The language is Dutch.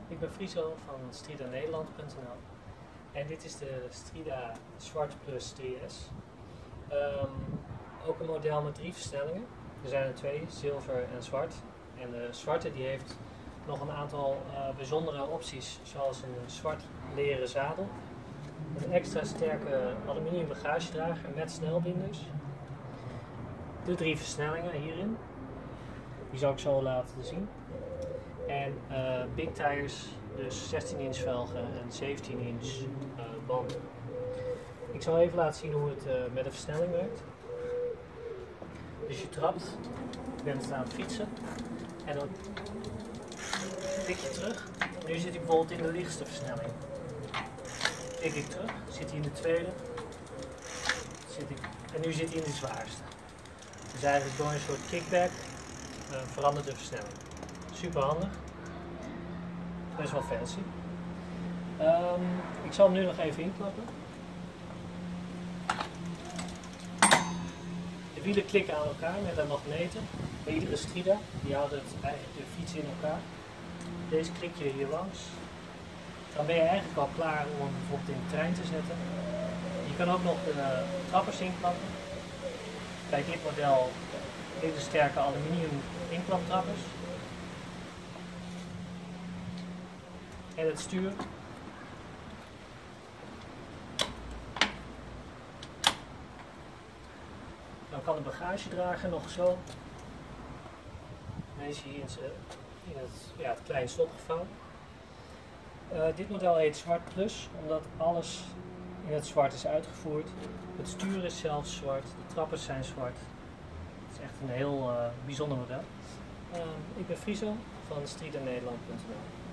Ik ben Friso van stridanederland.nl en dit is de Strida Zwart Plus 3S. Ook een model met 3 versnellingen. Er zijn er 2, zilver en zwart. En de zwarte die heeft nog een aantal bijzondere opties, zoals een zwart leren zadel, een extra sterke aluminium bagagedrager met snelbinders, de 3 versnellingen hierin, die zal ik zo laten zien, en big tires, dus 16 inch velgen en 17 inch banden. Ik zal even laten zien hoe het met de versnelling werkt. Dus je trapt, je bent aan het fietsen en dan tik je terug. Nu zit ik bijvoorbeeld in de lichtste versnelling. Tik ik terug, zit hij in de tweede, en nu zit hij in de zwaarste. Dus eigenlijk door een soort kickback verandert de versnelling. Super handig, best wel fancy. Ik zal hem nu nog even inklappen. De wielen klikken aan elkaar met een magneten. Bij iedere Strida, die houdt eigenlijk de fiets in elkaar. Deze klik je hier langs. Dan ben je eigenlijk al klaar om hem bijvoorbeeld in de trein te zetten. Je kan ook nog de trappers inklappen. Bij dit model hele sterke aluminium inklaptrappers. En het stuur. Dan kan de bagagedrager nog zo. Deze hier in het klein slot gevouwen. Dit model heet Zwart Plus, omdat alles in het zwart is uitgevoerd. Het stuur is zelfs zwart, de trappers zijn zwart. Het is echt een heel bijzonder model. Ik ben Friso van stridanederland.nl.